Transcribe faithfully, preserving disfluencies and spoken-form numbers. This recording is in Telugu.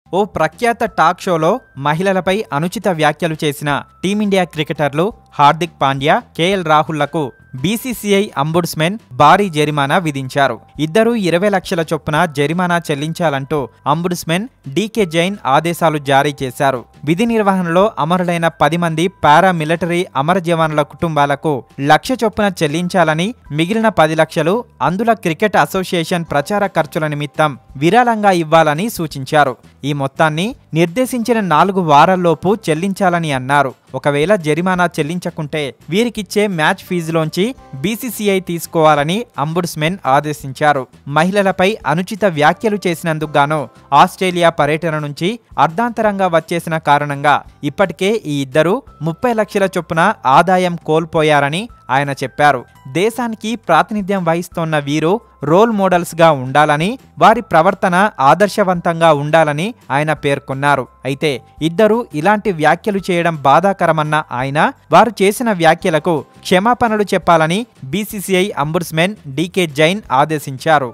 ఓ ప్రఖ్యాత టాక్ షోలో మహిళలపై అనుచిత వ్యాఖ్యలు చేసిన టీమిండియా క్రికెటర్లు హార్దిక్ పాండ్యా, కేఎల్ రాహుల్లకు బీసీసీఐ అంబుడ్స్మెన్ భారీ జరిమానా విధించారు. ఇద్దరూ ఇరవై లక్షల చొప్పున జరిమానా చెల్లించాలంటూ అంబుడ్స్మెన్ డీకే జైన్ ఆదేశాలు జారీ చేశారు. విధి నిర్వహణలో అమరులైన పది మంది పారామిలిటరీ అమర జవాన్ల కుటుంబాలకు లక్ష చొప్పున చెల్లించాలని, మిగిలిన పది లక్షలు అందుల క్రికెట్ అసోసియేషన్ ప్రచార ఖర్చుల నిమిత్తం విరాళంగా ఇవ్వాలని సూచించారు. ఈ మొత్తాన్ని నిర్దేశించిన నాలుగు వారాల్లోపు చెల్లించాలని అన్నారు. ఒకవేళ జరిమానా చెల్లించకుంటే వీరికిచ్చే మ్యాచ్ ఫీజులోంచి బీసీసీఐ తీసుకోవాలని అంబుడ్స్మెన్ ఆదేశించారు. మహిళలపై అనుచిత వ్యాఖ్యలు చేసినందుకు గాను ఆస్ట్రేలియా పర్యటన నుంచి అర్ధాంతరంగా వచ్చేసిన కారణంగా ఇప్పటికే ఈ ఇద్దరు ముప్పై లక్షల చొప్పున ఆదాయం కోల్పోయారని ఆయన చెప్పారు. దేశానికి ప్రాతినిధ్యం వహిస్తోన్న వీరు రోల్ మోడల్స్ గా ఉండాలని, వారి ప్రవర్తన ఆదర్శవంతంగా ఉండాలని ఆయన పేర్కొన్నారు. అయితే ఇద్దరు ఇలాంటి వ్యాఖ్యలు చేయడం బాధాకరమన్న ఆయన వారు చేసిన వ్యాఖ్యలకు క్షమాపణలు చెప్పాలని బీసీసీఐ అంబుడ్స్మెన్ డీకే జైన్ ఆదేశించారు.